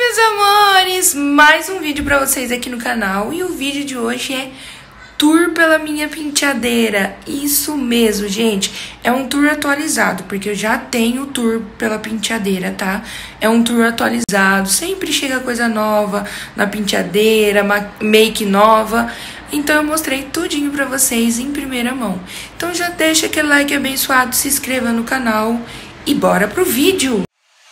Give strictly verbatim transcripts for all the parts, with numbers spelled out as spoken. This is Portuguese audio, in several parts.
meus amores! Mais um vídeo pra vocês aqui no canal. E o vídeo de hoje é tour pela minha penteadeira. Isso mesmo, gente. É um tour atualizado, porque eu já tenho tour pela penteadeira, tá? É um tour atualizado. Sempre chega coisa nova na penteadeira, make nova. Então eu mostrei tudinho pra vocês em primeira mão. Então já deixa aquele like abençoado, se inscreva no canal e bora pro vídeo!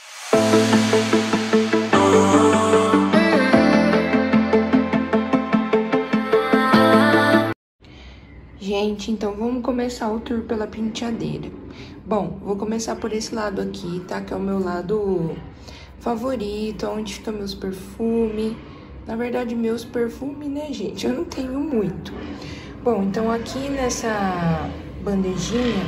Gente, então vamos começar o tour pela penteadeira. Bom, vou começar por esse lado aqui, tá? Que é o meu lado favorito, onde fica meus perfumes. Na verdade, meus perfumes, né, gente? Eu não tenho muito. Bom, então aqui nessa bandejinha,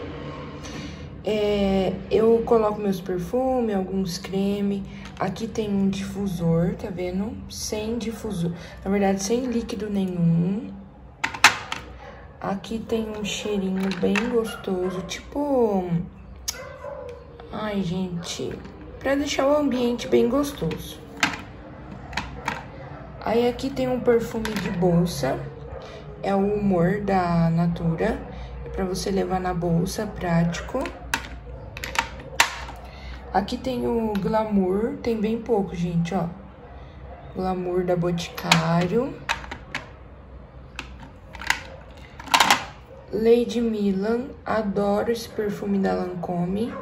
é, eu coloco meus perfumes, alguns cremes. Aqui tem um difusor, tá vendo? Sem difusor. Na verdade, sem líquido nenhum. Aqui tem um cheirinho bem gostoso, tipo... Ai, gente... Pra deixar o ambiente bem gostoso. Aí aqui tem um perfume de bolsa. É o Humor da Natura. É pra você levar na bolsa, prático. Aqui tem o Glamour. Tem bem pouco, gente, ó. Glamour da Boticário. Lady Milan, adoro esse perfume da Lancôme.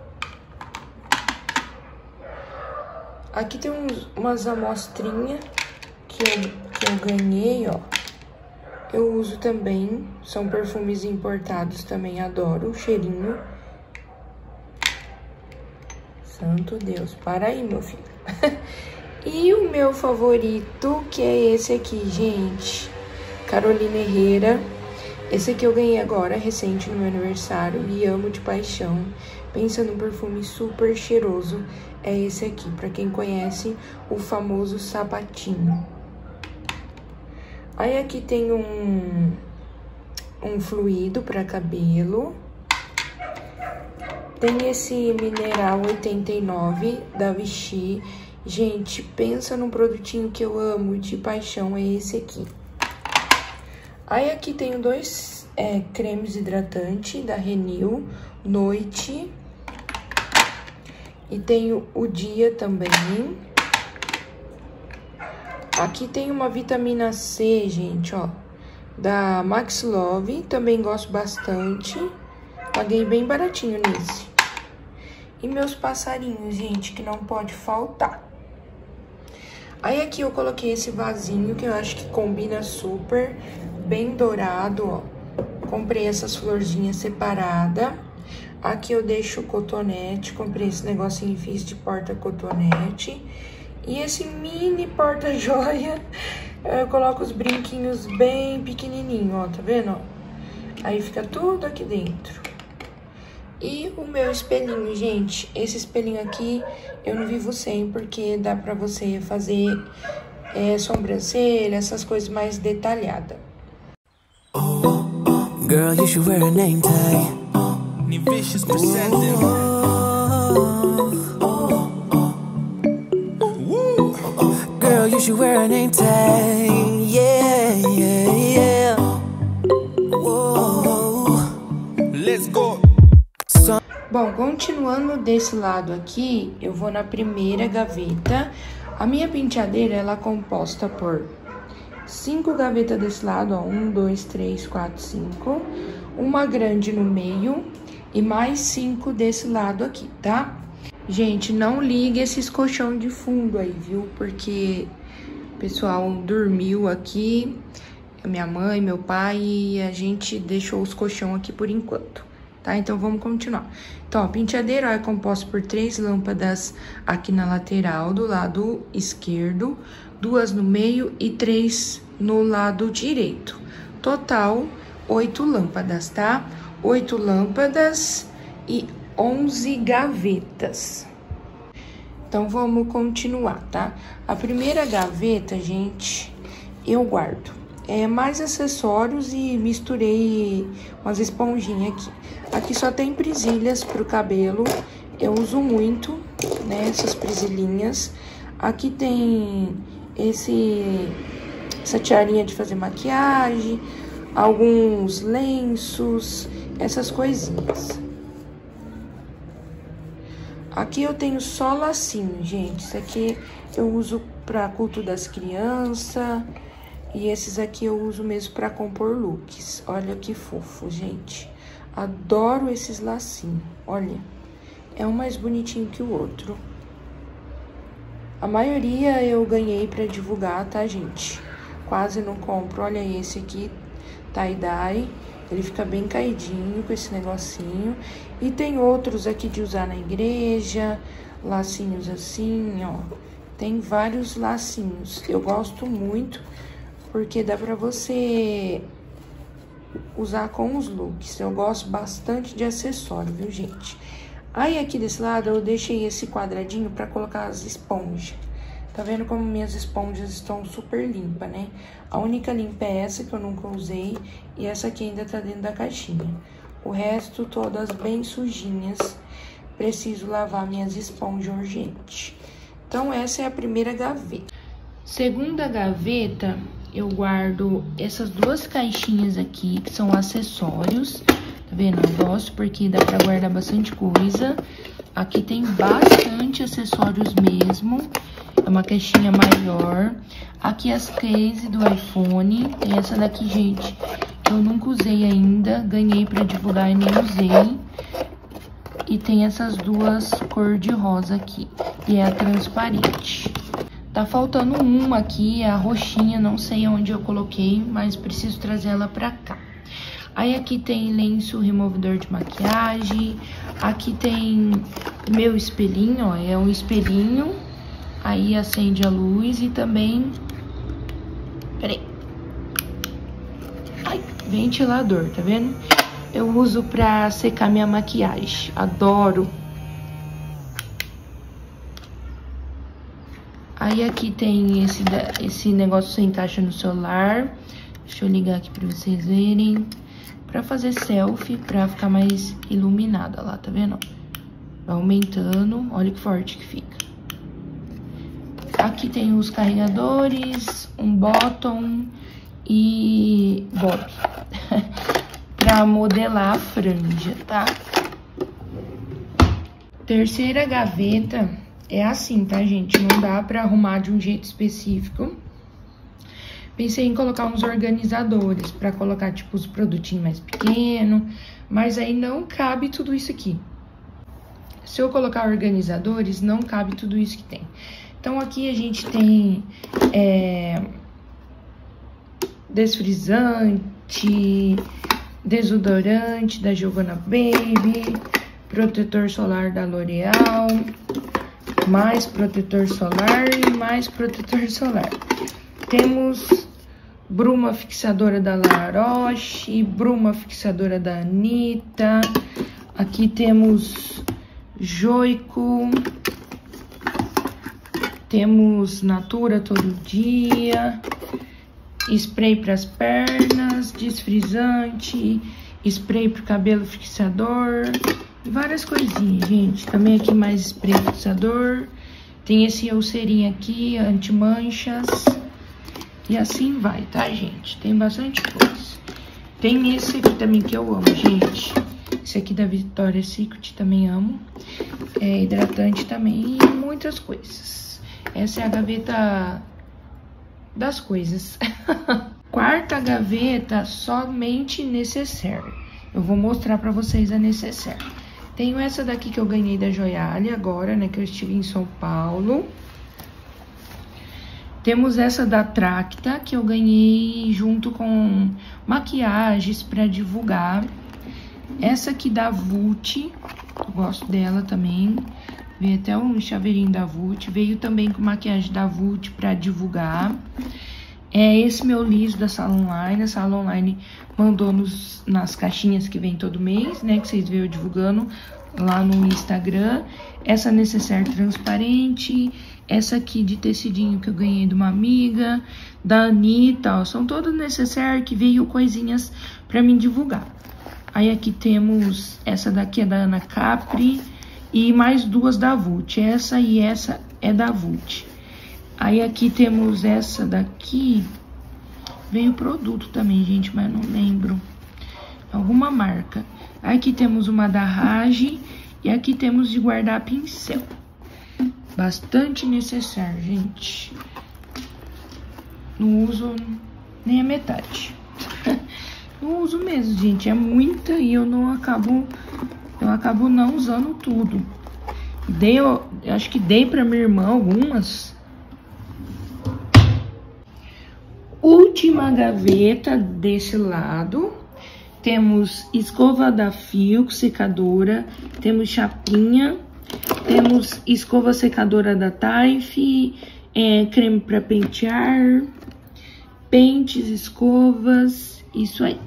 Aqui tem uns, umas amostrinhas que eu, que eu ganhei, ó. Eu uso também, são perfumes importados também, adoro o cheirinho. Santo Deus, para aí, meu filho. E o meu favorito, que é esse aqui, gente. Carolina Herrera. Esse aqui eu ganhei agora, recente, no meu aniversário, e amo de paixão. Pensa num perfume super cheiroso, é esse aqui, pra quem conhece, o famoso sapatinho. Aí aqui tem um, um fluido pra cabelo. Tem esse mineral oitenta e nove da Vichy. Gente, pensa num produtinho que eu amo de paixão, é esse aqui. Aí aqui tenho dois é, cremes hidratantes da Renew, noite. E tenho o dia também. Aqui tem uma vitamina C, gente, ó, da Max Love. Também gosto bastante. Paguei bem baratinho nesse. E meus passarinhos, gente, que não pode faltar. Aí aqui eu coloquei esse vasinho que eu acho que combina super, bem dourado, ó. Comprei essas florzinhas separadas. Aqui eu deixo o cotonete, comprei esse negocinho e fiz de porta-cotonete. E esse mini porta-joia, eu coloco os brinquinhos bem pequenininho, ó, tá vendo, ó? Aí fica tudo aqui dentro. E o meu espelhinho, gente, esse espelhinho aqui eu não vivo sem, porque dá pra você fazer é, sobrancelha, essas coisas mais detalhadas. Girl, you should wear a name tag. Vicious presenting. Girl, you should wear a name tag. Yeah, yeah, yeah. Whoa. Let's go. Bom, continuando desse lado aqui, eu vou na primeira gaveta. A minha penteadeira, ela é composta por cinco gavetas desse lado, ó. Um, dois, três, quatro, cinco. Uma grande no meio e mais cinco desse lado aqui, tá? Gente, não ligue esses colchão de fundo aí, viu? Porque o pessoal dormiu aqui, minha mãe, meu pai, e a gente deixou os colchão aqui por enquanto. Tá? Então, vamos continuar. Então, a penteadeira ó, é composta por três lâmpadas aqui na lateral, do lado esquerdo, duas no meio e três no lado direito. Total, oito lâmpadas, tá? Oito lâmpadas e onze gavetas. Então, vamos continuar, tá? A primeira gaveta, gente, eu guardo. É, mais acessórios e misturei umas esponjinhas aqui. Aqui só tem presilhas pro cabelo. Eu uso muito, né, essas presilhinhas. Aqui tem esse, essa tiarinha de fazer maquiagem, alguns lenços, essas coisinhas. Aqui eu tenho só lacinho, gente. Isso aqui eu uso pra culto das crianças. E esses aqui eu uso mesmo pra compor looks. Olha que fofo, gente. Adoro esses lacinhos. Olha, é um mais bonitinho que o outro. A maioria eu ganhei pra divulgar, tá, gente? Quase não compro. Olha esse aqui, tie-dye. Ele fica bem caidinho com esse negocinho. E tem outros aqui de usar na igreja. Lacinhos assim, ó. Tem vários lacinhos. Eu gosto muito, porque dá pra você usar com os looks. Eu gosto bastante de acessório, viu, gente? Aí, aqui desse lado, eu deixei esse quadradinho pra colocar as esponjas. Tá vendo como minhas esponjas estão super limpas, né? A única limpa é essa, que eu nunca usei. E essa aqui ainda tá dentro da caixinha. O resto, todas bem sujinhas. Preciso lavar minhas esponjas urgente. Então, essa é a primeira gaveta. Segunda gaveta, eu guardo essas duas caixinhas aqui, que são acessórios. Tá vendo? Eu gosto porque dá pra guardar bastante coisa. Aqui tem bastante acessórios mesmo. É uma caixinha maior. Aqui as case do iPhone. Tem essa daqui, gente, que eu nunca usei ainda. Ganhei pra divulgar e nem usei. E tem essas duas cor de rosa aqui. E é a transparente. Tá faltando uma aqui, é a roxinha. Não sei onde eu coloquei, mas preciso trazer ela pra cá. Aí aqui tem lenço removedor de maquiagem. Aqui tem meu espelhinho, ó. É um espelhinho. Aí acende a luz e também... Peraí. Ai, ventilador, tá vendo? Eu uso pra secar minha maquiagem. Adoro. Aí aqui tem esse, esse negócio que você encaixa no celular. Deixa eu ligar aqui pra vocês verem. Pra fazer selfie, pra ficar mais iluminada lá, tá vendo? Vai aumentando, olha que forte que fica. Aqui tem os carregadores, um bottom e bob. Pra modelar a franja, tá? Terceira gaveta é assim, tá, gente? Não dá pra arrumar de um jeito específico. Pensei em colocar uns organizadores pra colocar, tipo, os produtinhos mais pequenos, mas aí não cabe tudo isso aqui. Se eu colocar organizadores, não cabe tudo isso que tem. Então, aqui a gente tem é, desfrizante, desodorante da Giovanna Baby, protetor solar da L'Oreal, mais protetor solar e mais protetor solar. Temos bruma fixadora da La Roche, bruma fixadora da Anitta. Aqui temos Joico. Temos Natura todo dia. Spray para as pernas, desfrizante, spray para o cabelo fixador. Várias coisinhas, gente. Também aqui mais spray fixador. Tem esse ulceirinho aqui, anti-manchas. E assim vai, tá, gente? Tem bastante coisa. Tem esse aqui também que eu amo, gente. Esse aqui da Victoria's Secret também amo. É hidratante também e muitas coisas. Essa é a gaveta das coisas. Quarta gaveta, somente necessaire. Eu vou mostrar pra vocês a necessaire. Tenho essa daqui que eu ganhei da Joiale agora, né? Que eu estive em São Paulo. Temos essa da Tracta, que eu ganhei junto com maquiagens pra divulgar. Essa aqui da Vult, eu gosto dela também. Veio até um chaveirinho da Vult. Veio também com maquiagem da Vult pra divulgar. É esse meu liso da Sala Online. A Sala Online mandou nos, nas caixinhas que vem todo mês, né? Que vocês veem eu divulgando lá no Instagram. Essa necessaire transparente. Essa aqui de tecidinho que eu ganhei de uma amiga. Da Anitta, ó. São todas necessaire que veio coisinhas pra mim divulgar. Aí aqui temos essa daqui é da Ana Capri. E mais duas da Vult. Essa e essa é da Vult. Aí aqui temos essa daqui. Veio produto também, gente, mas não lembro. Alguma marca. Aqui temos uma da Rage e aqui temos de guardar pincel. Bastante necessário, gente. Não uso nem a metade. Não uso mesmo, gente. É muita e eu não acabo... Eu acabo não usando tudo. Dei, eu acho que dei pra minha irmã algumas. Última gaveta desse lado. Temos escova da Fio, secadora. Temos chapinha. Temos escova secadora da Taif. É, creme pra pentear. Pentes, escovas. Isso aí.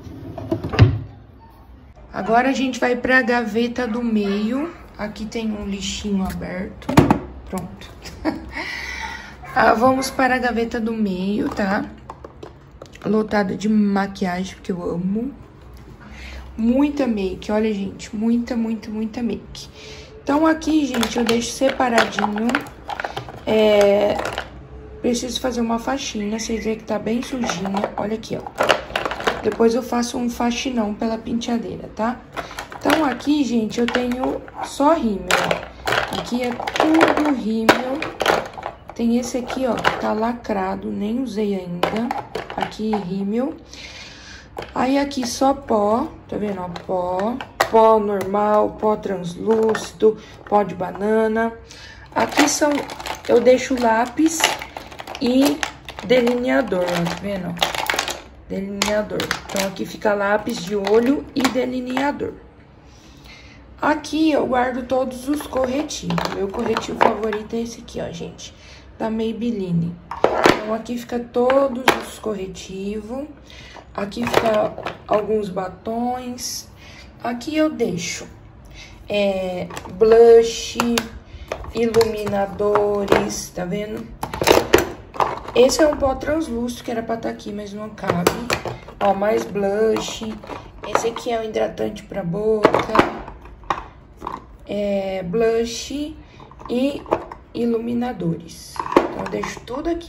Agora a gente vai pra gaveta do meio. Aqui tem um lixinho aberto. Pronto. Ah, vamos para a gaveta do meio, tá? Lotada de maquiagem, porque eu amo. Muita make, olha, gente. Muita, muita, muita make. Então, aqui, gente, eu deixo separadinho. É... Preciso fazer uma faxina. Vocês veem que tá bem sujinha. Olha aqui, ó. Depois eu faço um faxinão pela penteadeira, tá? Então, aqui, gente, eu tenho só rímel, ó. Aqui é tudo rímel. Tem esse aqui, ó, que tá lacrado, nem usei ainda. Aqui, rímel. Aí, aqui só pó, tá vendo, ó, pó. Pó normal, pó translúcido, pó de banana. Aqui são, eu deixo lápis e delineador, ó, tá vendo, ó. Delineador. Então, aqui fica lápis de olho e delineador. Aqui eu guardo todos os corretivos. Meu corretivo favorito é esse aqui, ó, gente. Da Maybelline. Então, aqui fica todos os corretivos. Aqui fica alguns batons. Aqui eu deixo é, blush, iluminadores, tá vendo? Esse é um pó translúcido que era pra estar aqui, mas não cabe. Ó, mais blush. Esse aqui é um hidratante pra boca. É, blush e iluminadores. Então, eu deixo tudo aqui.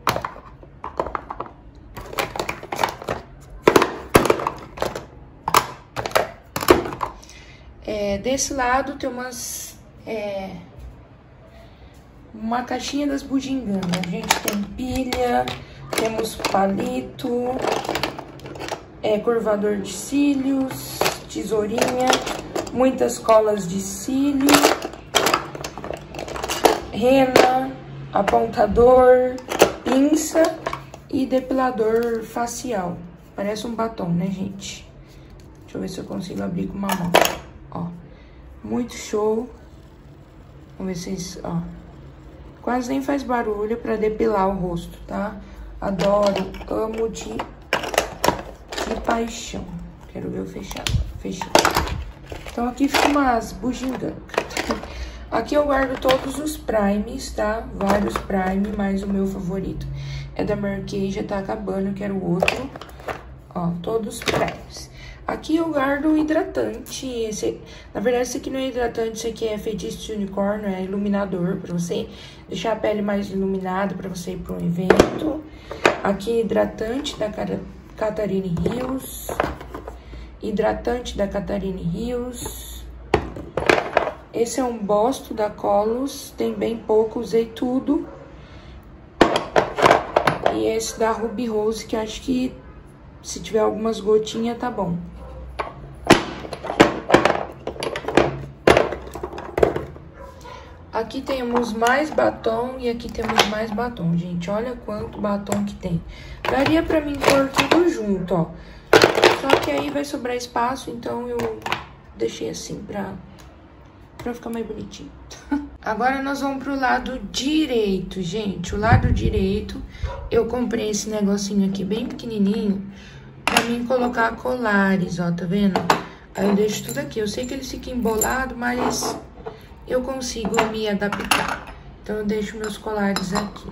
É, desse lado tem umas... É, uma caixinha das bugigangas. A gente tem pilha, temos palito, é, curvador de cílios, tesourinha, muitas colas de cílio, rena, apontador, pinça e depilador facial. Parece um batom, né, gente? Deixa eu ver se eu consigo abrir com uma mão. Ó, muito show. Vamos ver se vocês, ó. Quase nem faz barulho pra depilar o rosto, tá? Adoro, amo de, de paixão. Quero ver eu fechar. Fechei. Então, aqui fica umas bugigangas. Aqui eu guardo todos os primes, tá? Vários primes, mas o meu favorito é da Mary Kay, já tá acabando, eu quero outro. Ó, todos os primes. Aqui eu guardo o hidratante. Esse, na verdade, esse aqui não é hidratante, esse aqui é feitiço de unicórnio, é iluminador, pra você deixar a pele mais iluminada, pra você ir pra um evento. Aqui, hidratante da Catarine Hills. Hidratante da Catarine Hills. Esse é um bosto da Colors, tem bem pouco, usei tudo. E esse da Ruby Rose, que acho que se tiver algumas gotinhas, tá bom. Aqui temos mais batom e aqui temos mais batom, gente. Olha quanto batom que tem. Daria pra mim pôr tudo junto, ó. Só que aí vai sobrar espaço, então eu deixei assim pra, pra ficar mais bonitinho. Agora nós vamos pro lado direito, gente. O lado direito, eu comprei esse negocinho aqui bem pequenininho pra mim colocar colares, ó, tá vendo? Aí eu deixo tudo aqui. Eu sei que eles ficam embolados, mas eu consigo me adaptar. Então, eu deixo meus colares aqui.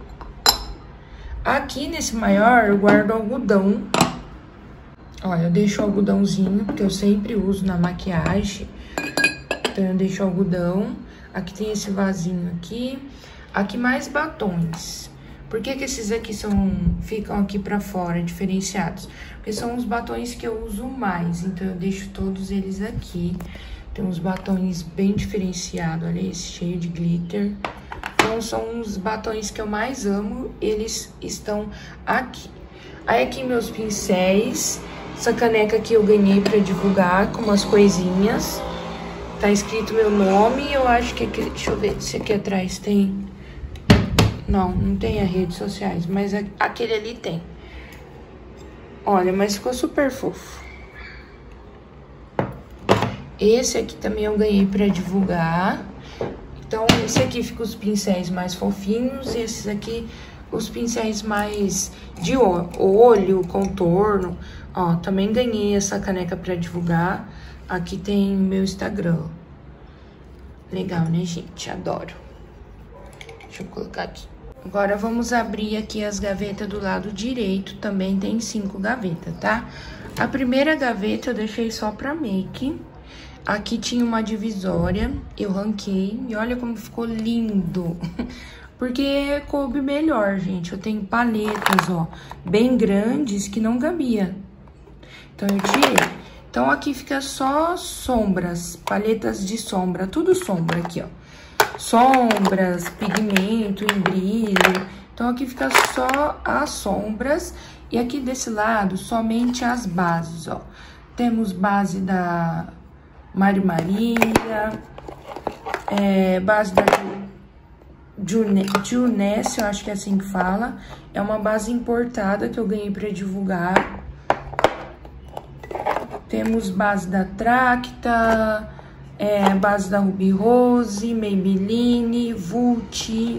Aqui, nesse maior, eu guardo algodão. Olha, eu deixo algodãozinho, porque eu sempre uso na maquiagem. Então, eu deixo algodão. Aqui tem esse vasinho aqui. Aqui mais batons. Por que que esses aqui são, ficam aqui pra fora, diferenciados? Porque são os batons que eu uso mais, então eu deixo todos eles aqui. Tem uns batons bem diferenciados, olha esse, cheio de glitter. Então, são os batons que eu mais amo, eles estão aqui. Aí, aqui meus pincéis, essa caneca aqui eu ganhei pra divulgar com umas coisinhas. Tá escrito meu nome, eu acho que aqui, deixa eu ver se aqui atrás tem... Não, não tem as redes sociais, mas aquele ali tem. Olha, mas ficou super fofo. Esse aqui também eu ganhei pra divulgar. Então, esse aqui fica os pincéis mais fofinhos. E esses aqui, os pincéis mais de olho, contorno. Ó, também ganhei essa caneca pra divulgar. Aqui tem meu Instagram. Legal, né, gente? Adoro. Deixa eu colocar aqui. Agora, vamos abrir aqui as gavetas do lado direito. Também tem cinco gavetas, tá? A primeira gaveta eu deixei só pra make. Aqui tinha uma divisória, eu ranquei. E olha como ficou lindo. Porque coube melhor, gente. Eu tenho paletas, ó, bem grandes que não cabia. Então, eu tirei. Então, aqui fica só sombras, paletas de sombra. Tudo sombra aqui, ó. Sombras, pigmento em brilho. Então, aqui fica só as sombras. E aqui desse lado, somente as bases, ó. Temos base da Mari Maria, é, base da Juness, eu acho que é assim que fala. É uma base importada que eu ganhei pra divulgar. Temos base da Tracta, é, base da Ruby Rose, Maybelline, Vult.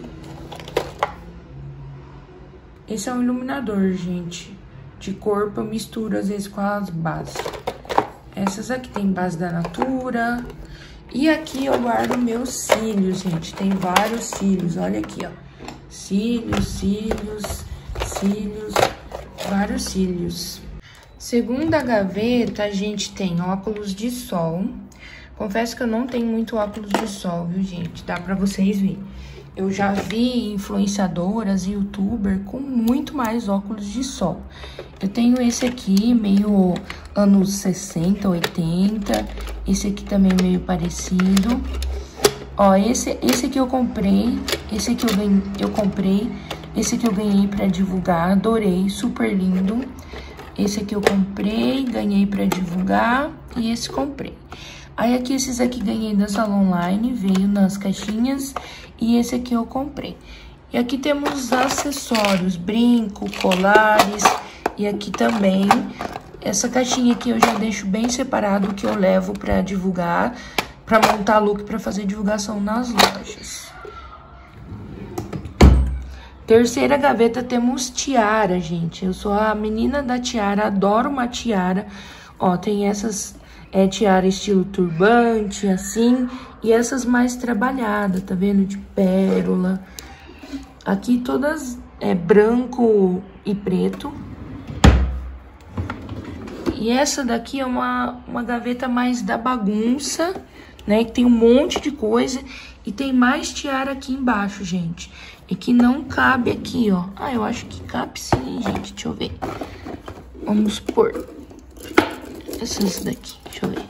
Esse é um iluminador, gente, de corpo. Eu misturo às vezes com as bases. Essas aqui tem base da Natura. E aqui eu guardo meus cílios, gente. Tem vários cílios, olha aqui, ó. Cílios, cílios, cílios, vários cílios. Segunda gaveta, a gente tem óculos de sol. Confesso que eu não tenho muito óculos de sol, viu, gente? Dá pra vocês verem. Eu já vi influenciadoras e youtuber com muito mais óculos de sol. Eu tenho esse aqui, meio anos sessenta, oitenta. Esse aqui também meio parecido. Ó, esse, esse aqui eu comprei. Esse aqui eu, ganhei, eu comprei. Esse aqui eu ganhei pra divulgar. Adorei, super lindo. Esse aqui eu comprei, ganhei pra divulgar. E esse comprei. Aí, aqui, esses aqui ganhei da Salon Online, veio nas caixinhas, e esse aqui eu comprei. E aqui temos acessórios, brinco, colares, e aqui também, essa caixinha aqui eu já deixo bem separado, que eu levo pra divulgar, pra montar look, pra fazer divulgação nas lojas. Terceira gaveta temos tiara, gente. Eu sou a menina da tiara, adoro uma tiara. Ó, tem essas... É tiara estilo turbante, assim. E essas mais trabalhadas, tá vendo? De pérola. Aqui todas é branco e preto. E essa daqui é uma, uma gaveta mais da bagunça, né? Que tem um monte de coisa. E tem mais tiara aqui embaixo, gente. E que não cabe aqui, ó. Ah, eu acho que cabe sim, gente. Deixa eu ver. Vamos pôr essas daqui, deixa eu ver.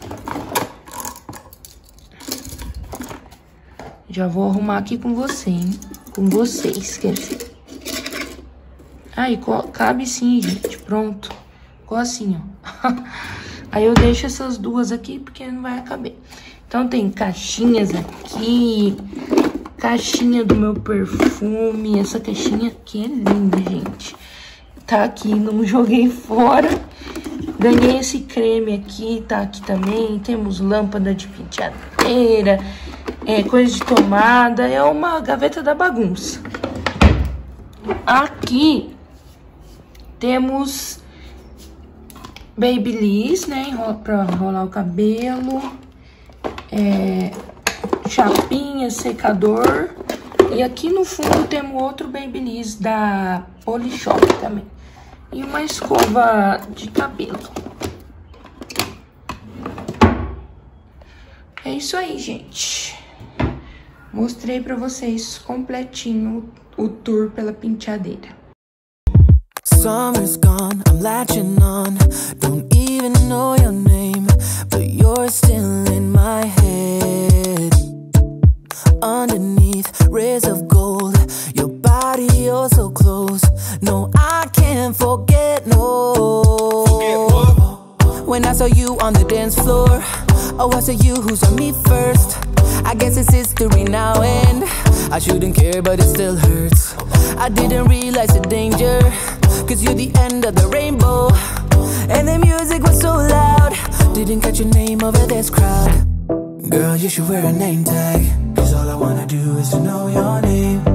Já vou arrumar aqui com você, hein? Com vocês, quer dizer. Aí, cabe sim, gente. Pronto. Ficou assim, ó. Aí eu deixo essas duas aqui, porque não vai caber. Então, tem caixinhas aqui. Caixinha do meu perfume. Essa caixinha aqui é linda, gente. Tá aqui, não joguei fora. Ganhei esse creme aqui, tá aqui também. Temos lâmpada de penteadeira, é, coisa de tomada. É uma gaveta da bagunça. Aqui temos Babyliss, né? Pra enrolar o cabelo. É, chapinha, secador. E aqui no fundo temos outro Babyliss da Polishop também. E uma escova de cabelo. É isso aí, gente. Mostrei pra vocês completinho o tour pela penteadeira. Summer's gone, I'm latching on. Don't even know your name, but you're still in my head. Underneath rays of gold, your body oh so close. No, I can't forget, no. Forget what? When I saw you on the dance floor, oh, I saw you who saw me first. I guess it's history now and I shouldn't care, but it still hurts. I didn't realize the danger, cause you're the end of the rainbow. And the music was so loud, didn't catch your name over this crowd. Girl, you should wear a name tag, cause all I wanna do is to know your name.